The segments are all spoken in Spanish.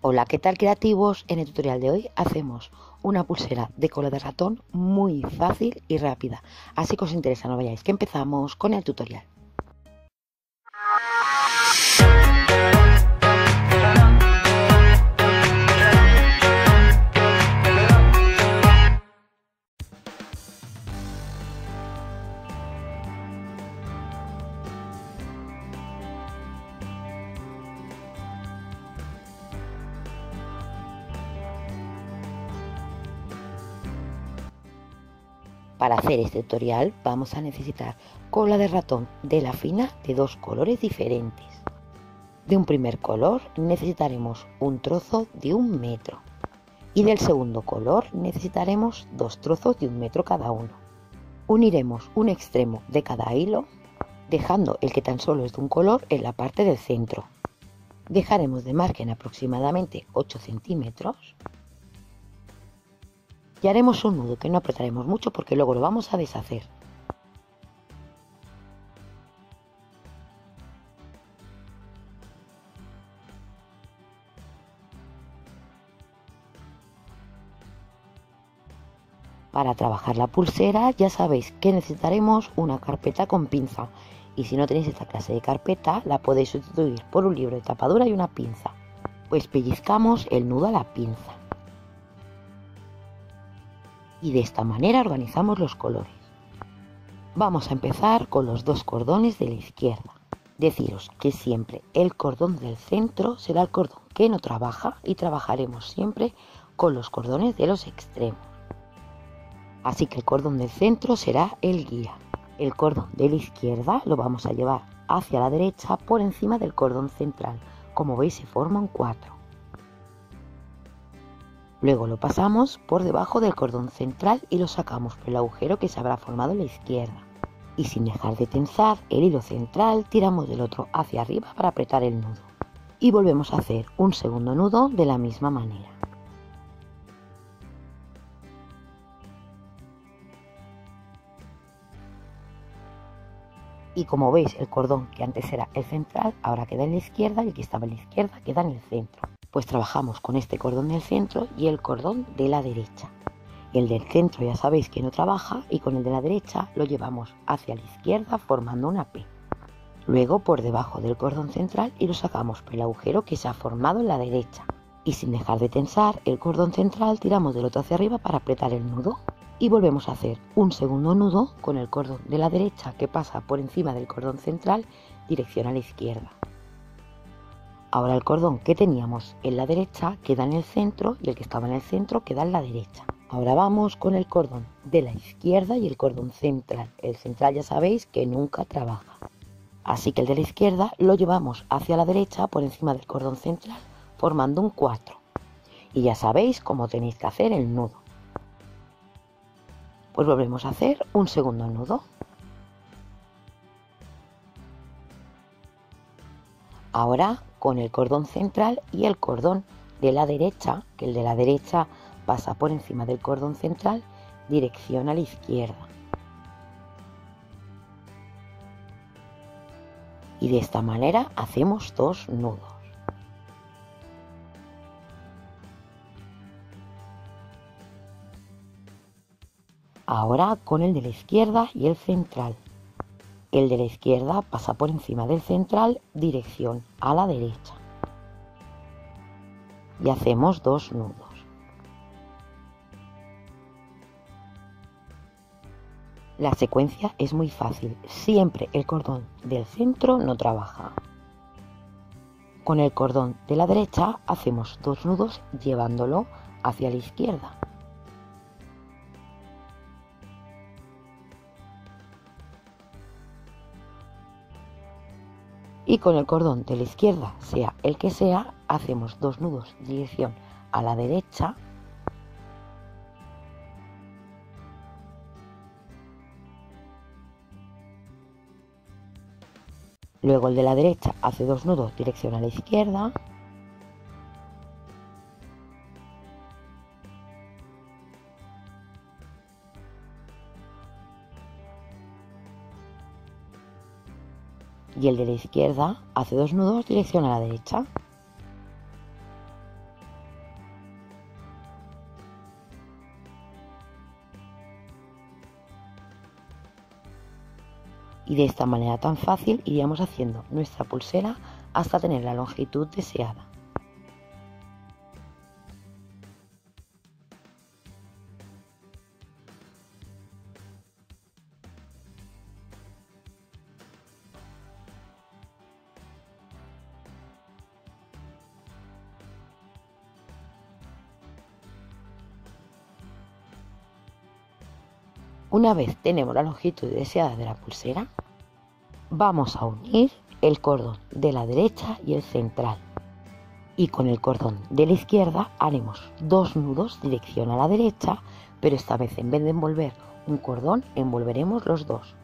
Hola, ¿qué tal creativos? En el tutorial de hoy hacemos una pulsera de cola de ratón muy fácil y rápida. Así que os interesa, no vayáis, que empezamos con el tutorial. Para hacer este tutorial vamos a necesitar cola de ratón de la fina de dos colores diferentes. De un primer color necesitaremos un trozo de 1 metro y del segundo color necesitaremos dos trozos de 1 metro cada uno. Uniremos un extremo de cada hilo, dejando el que tan solo es de un color en la parte del centro. Dejaremos de margen aproximadamente 8 centímetros y haremos un nudo que no apretaremos mucho porque luego lo vamos a deshacer. Para trabajar la pulsera ya sabéis que necesitaremos una carpeta con pinza, y si no tenéis esta clase de carpeta la podéis sustituir por un libro de tapadura y una pinza. Pues pellizcamos el nudo a la pinza y de esta manera organizamos los colores. Vamos a empezar con los dos cordones de la izquierda. Deciros que siempre el cordón del centro será el cordón que no trabaja y trabajaremos siempre con los cordones de los extremos. Así que el cordón del centro será el guía. El cordón de la izquierda lo vamos a llevar hacia la derecha por encima del cordón central. Como veis se forman 4. Luego lo pasamos por debajo del cordón central y lo sacamos por el agujero que se habrá formado en la izquierda. Y sin dejar de tensar el hilo central, tiramos del otro hacia arriba para apretar el nudo. Y volvemos a hacer un segundo nudo de la misma manera. Y como veis, el cordón que antes era el central ahora queda en la izquierda y el que estaba en la izquierda queda en el centro. Pues trabajamos con este cordón del centro y el cordón de la derecha. El del centro ya sabéis que no trabaja y con el de la derecha lo llevamos hacia la izquierda formando una P. Luego por debajo del cordón central y lo sacamos por el agujero que se ha formado en la derecha. Y sin dejar de tensar el cordón central tiramos del otro hacia arriba para apretar el nudo. Y volvemos a hacer un segundo nudo con el cordón de la derecha que pasa por encima del cordón central dirección a la izquierda. Ahora el cordón que teníamos en la derecha queda en el centro y el que estaba en el centro queda en la derecha. Ahora vamos con el cordón de la izquierda y el cordón central. El central ya sabéis que nunca trabaja. Así que el de la izquierda lo llevamos hacia la derecha por encima del cordón central formando un 4. Y ya sabéis cómo tenéis que hacer el nudo. Pues volvemos a hacer un segundo nudo. Ahora con el cordón central y el cordón de la derecha, que el de la derecha pasa por encima del cordón central, dirección a la izquierda. Y de esta manera hacemos 2 nudos. Ahora con el de la izquierda y el central. El de la izquierda pasa por encima del central, dirección a la derecha. Y hacemos 2 nudos. La secuencia es muy fácil, siempre el cordón del centro no trabaja. Con el cordón de la derecha hacemos 2 nudos llevándolo hacia la izquierda. Y con el cordón de la izquierda, sea el que sea, hacemos 2 nudos dirección a la derecha. Luego el de la derecha hace 2 nudos dirección a la izquierda. Y el de la izquierda hace 2 nudos dirección a la derecha. Y de esta manera tan fácil iríamos haciendo nuestra pulsera hasta tener la longitud deseada. Una vez tenemos la longitud deseada de la pulsera, vamos a unir el cordón de la derecha y el central. Y con el cordón de la izquierda haremos 2 nudos dirección a la derecha, pero esta vez en vez de envolver un cordón, envolveremos los dos.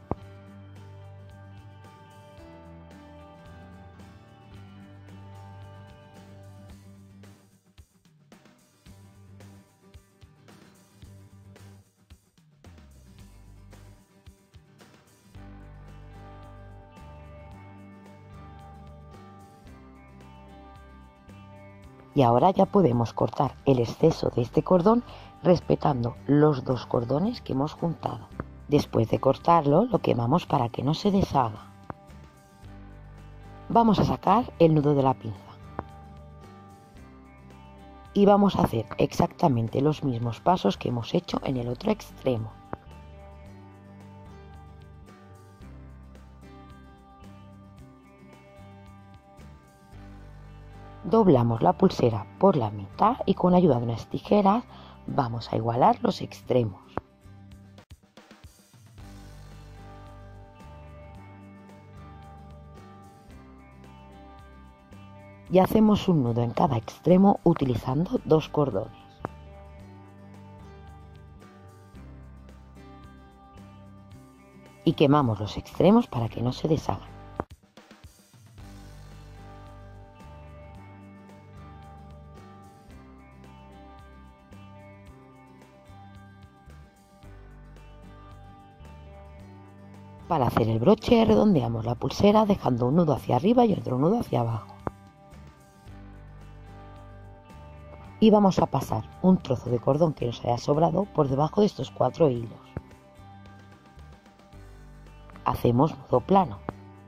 Y ahora ya podemos cortar el exceso de este cordón respetando los 2 cordones que hemos juntado. Después de cortarlo, lo quemamos para que no se deshaga. Vamos a sacar el nudo de la pinza. Y vamos a hacer exactamente los mismos pasos que hemos hecho en el otro extremo. Doblamos la pulsera por la mitad y con ayuda de unas tijeras vamos a igualar los extremos. Y hacemos un nudo en cada extremo utilizando 2 cordones. Y quemamos los extremos para que no se deshagan. Para hacer el broche redondeamos la pulsera dejando un nudo hacia arriba y otro nudo hacia abajo. Y vamos a pasar un trozo de cordón que nos haya sobrado por debajo de estos 4 hilos. Hacemos nudo plano.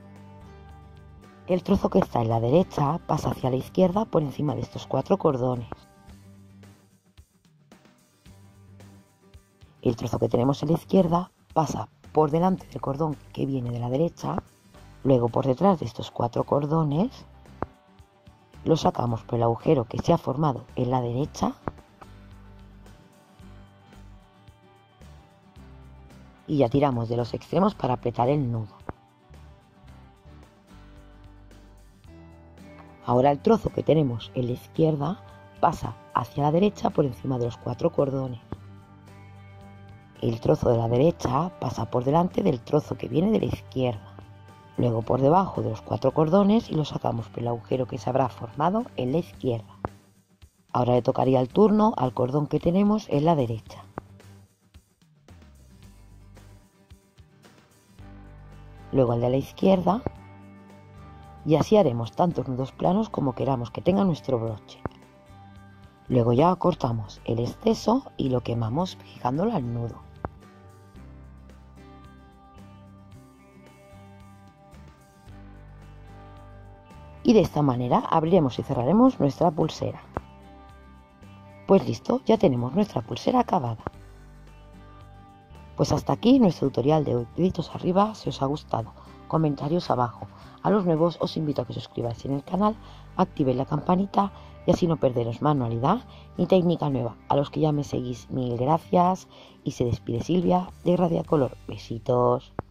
El trozo que está en la derecha pasa hacia la izquierda por encima de estos 4 cordones. El trozo que tenemos en la izquierda pasa por delante del cordón que viene de la derecha, luego por detrás de estos 4 cordones, lo sacamos por el agujero que se ha formado en la derecha y ya tiramos de los extremos para apretar el nudo. Ahora el trozo que tenemos en la izquierda pasa hacia la derecha por encima de los 4 cordones. El trozo de la derecha pasa por delante del trozo que viene de la izquierda, luego por debajo de los 4 cordones y lo sacamos por el agujero que se habrá formado en la izquierda. Ahora le tocaría el turno al cordón que tenemos en la derecha. Luego al de la izquierda y así haremos tantos nudos planos como queramos que tenga nuestro broche. Luego ya cortamos el exceso y lo quemamos fijándolo al nudo. Y de esta manera abriremos y cerraremos nuestra pulsera. Pues listo, ya tenemos nuestra pulsera acabada. Pues hasta aquí nuestro tutorial de hoy. Deditos arriba si os ha gustado, comentarios abajo. A los nuevos os invito a que os suscribáis en el canal, activéis la campanita y así no perderos manualidad ni técnica nueva. A los que ya me seguís, mil gracias y se despide Silvia de Radiacolor. Besitos.